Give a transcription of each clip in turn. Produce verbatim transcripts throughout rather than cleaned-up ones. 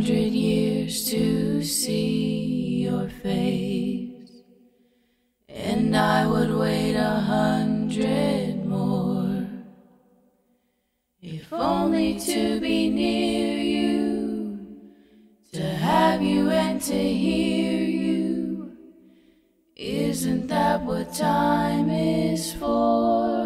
hundred years to see your face, and I would wait a hundred more, if only to be near you, to have you and to hear you. Isn't that what time is for?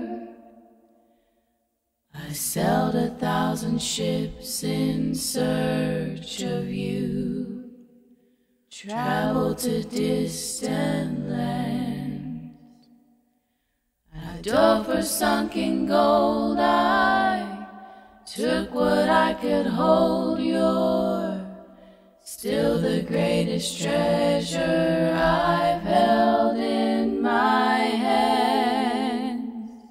I sailed a thousand ships in search of you, traveled to distant lands. I dove for sunken gold, I took what I could hold. You're still the greatest treasure I've held in my hands.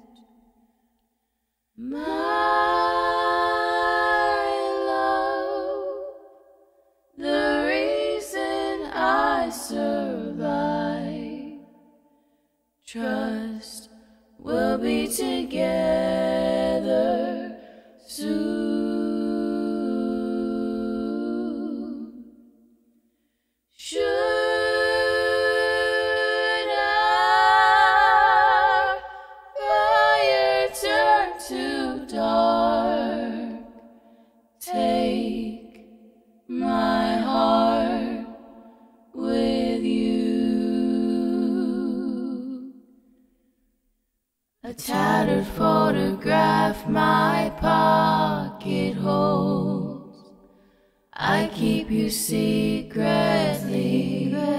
My love, the reason I survive. Trust we'll be together soon. Should our fire turn to dark, take my heart with you. A tattered photograph my pocket holds, I keep you secretly.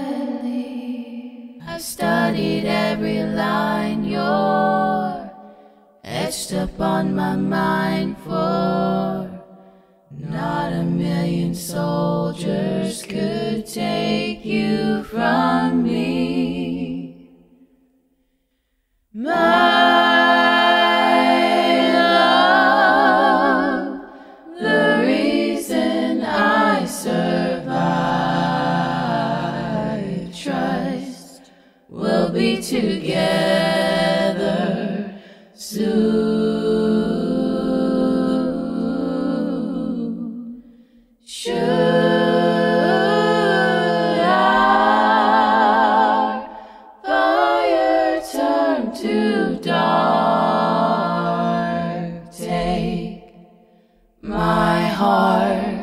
I've studied every line you're etched upon my mind, for not a million soldiers could take you from me. My love, the reason I survive. Trust we'll be together soon. Should our fire turn to dark, take my heart